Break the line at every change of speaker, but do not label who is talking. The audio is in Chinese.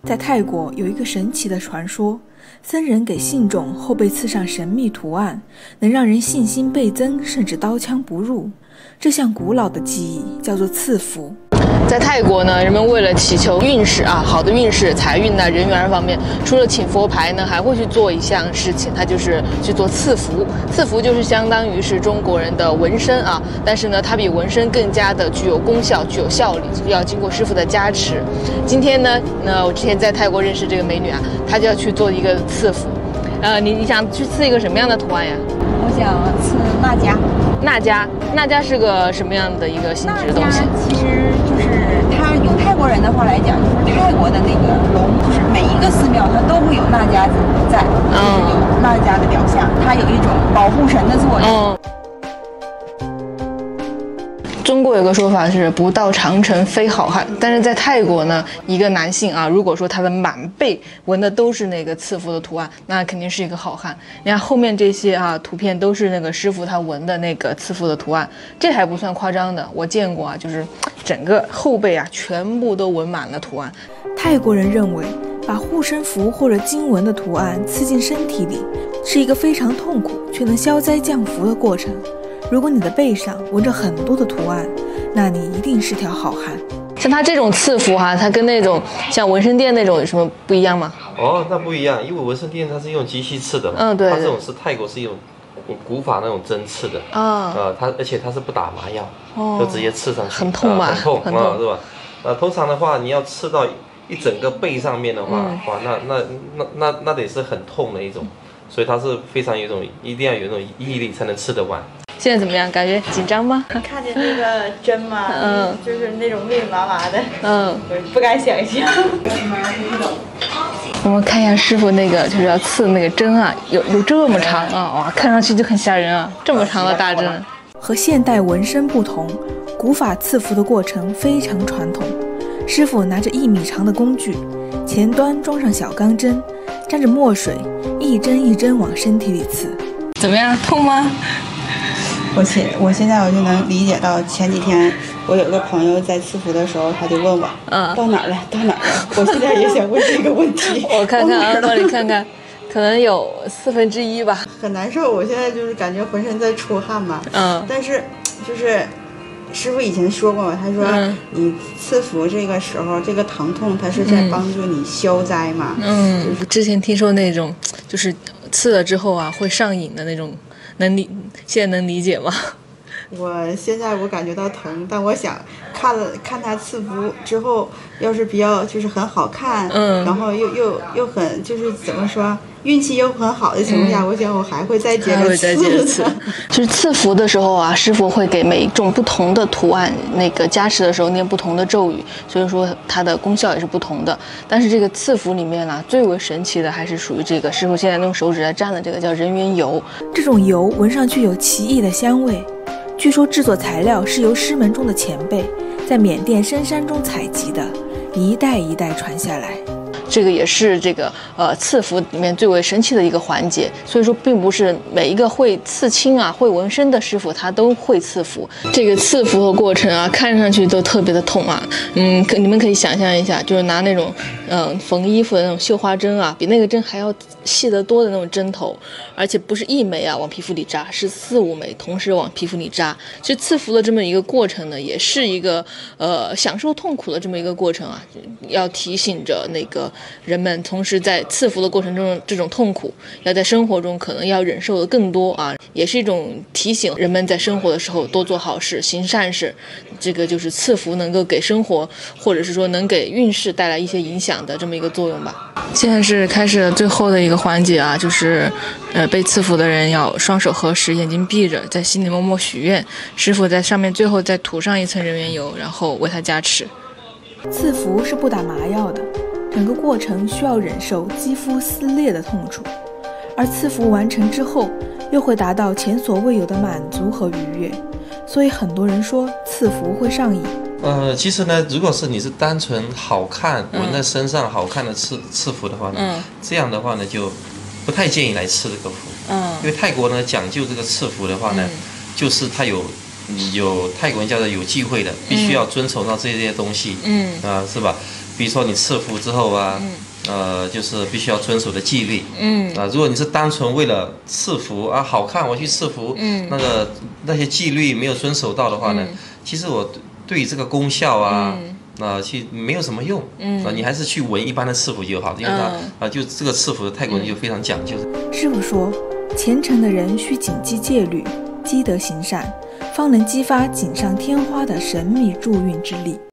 在泰国有一个神奇的传说，僧人给信众后背刺上神秘图案，能让人信心倍增，甚至刀枪不入。这项古老的技艺叫做赐福。
在泰国呢，人们为了祈求运势好的运势、财运人缘方面，除了请佛牌呢，还会去做一项事情，它就是去做赐福。赐福就是相当于是中国人的纹身但是呢，它比纹身更加的具有功效、具有效力，要经过师傅的加持。今天呢，我之前在泰国认识这个美女她就要去做一个赐福。你想去刺一个什么样的图案呀？
我想刺娜迦。
娜迦是个什么样的一个性质的东西？
其实就是它用泰国人的话来讲，就是泰国的那个龙，就是每一个寺庙它都会有娜迦在，就是有娜迦的雕像，它有一种保护神的作用。
中国有个说法是不到长城非好汉，但是在泰国呢，一个男性如果说他的满背纹的都是那个赐福的图案，那肯定是一个好汉。你看后面这些图片都是那个师傅他纹的那个赐福的图案，这还不算夸张的，我见过就是整个后背全部都纹满了图案。
泰国人认为，把护身符或者经文的图案刺进身体里，是一个非常痛苦却能消灾降福的过程。如果你的背上纹着很多的图案，那你一定是条好汉。
像它这种赐福它跟那种像纹身店那种有什么不一样吗？
那不一样，因为纹身店它是用机器刺的嘛，
对，
它这种是泰国是用古法那种针刺的而且它是不打麻药，就直接刺上去，
很痛吧？
很痛是吧？通常的话，你要刺到一整个背上面的话，那得是很痛的一种，所以它是非常一定要有一种毅力才能刺得完。
现在怎么样？感觉紧张吗？
看见那个针嘛，就是那种密密麻麻的，不敢想象。
我们看一下师傅那个就是要刺那个针有这么长哇，看上去就很吓人这么长的大针。
和现代纹身不同，古法赐福的过程非常传统。师傅拿着1米长的工具，前端装上小钢针，沾着墨水，一针一针往身体里刺。
怎么样？痛吗？
我现在就能理解到前几天我有个朋友在赐福的时候，他就问我到哪儿了。我现在也想问这个问题。
我看看帮你看看，可能有1/4吧。
很难受，我现在就是感觉浑身在出汗嘛。但是就是师傅以前说过嘛，他说你赐福这个时候，这个疼痛它是在帮助你消灾嘛。
就是之前听说那种就是刺了之后会上瘾的那种。现在能理解吗？
现在我感觉到疼，但我想看他赐福之后，要是比较就是很好看，然后又很就是怎么说，运气又很好的情况下，我想我还会再接着刺。
就是赐福的时候师傅会给每一种不同的图案那个加持的时候念不同的咒语，所以说它的功效也是不同的。但是这个赐福里面最为神奇的还是属于这个师傅现在用手指来蘸的这个叫人缘油。
这种油闻上去有奇异的香味，据说制作材料是由师门中的前辈在缅甸深山中采集的，一代一代传下来。
这个也是这个赐福里面最为神奇的一个环节，所以说并不是每一个会刺青会纹身的师傅他都会赐福。这个赐福的过程看上去都特别的痛你们可以想象一下，就是拿那种缝衣服的那种绣花针比那个针还要细得多的那种针头，而且不是1枚往皮肤里扎，是4、5枚同时往皮肤里扎。其实赐福的这么一个过程呢，也是一个享受痛苦的这么一个过程要提醒着那个人们，同时在赐福的过程中这种痛苦，要在生活中可能要忍受的更多也是一种提醒人们在生活的时候多做好事、行善事。这个就是赐福能够给生活，或者是说能给运势带来一些影响的这么一个作用吧。现在是开始了最后的一个环节就是被赐福的人要双手合十，眼睛闭着，在心里默默许愿，师傅在上面最后再涂上一层人缘油，然后为他加持。
赐福是不打麻药的，整个过程需要忍受肌肤撕裂的痛楚，而赐福完成之后又会达到前所未有的满足和愉悦，所以很多人说赐福会上瘾。
其实呢，如果是你是单纯好看纹在身上好看的赐福的话呢，这样的话呢就不太建议来刺这个符。因为泰国呢讲究这个赐福的话呢，就是它有泰国人叫做有忌讳的，必须要遵从到这些东西，是吧？ 比如说你赐福之后啊，就是必须要遵守的纪律。如果你是单纯为了赐福啊好看我去赐福，那些纪律没有遵守到的话呢，其实我对于这个功效啊。去没有什么用，你还是去纹一般的赐福就好，因为它就这个赐福的泰国人就非常讲究。
师父说，虔诚的人需谨记戒律，积德行善，方能激发锦上添花的神秘助运之力。